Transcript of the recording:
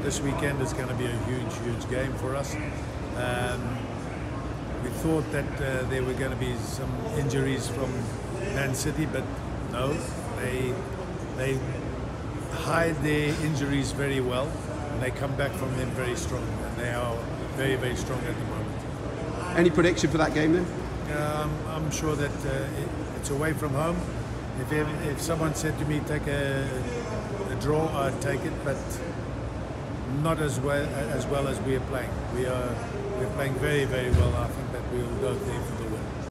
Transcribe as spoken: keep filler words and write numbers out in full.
this weekend is going to be a huge, huge game for us. Um, we thought that uh, there were going to be some injuries from Man City, but no, they they hide their injuries very well, and they come back from them very strong, and they are very, very strong at the moment. Any prediction for that game then? Um, I'm sure that uh, it, it's away from home. If if someone said to me take a, a draw, I'd take it, but not as well as well as we are playing. We are we're playing very, very well. I think that we will go there for the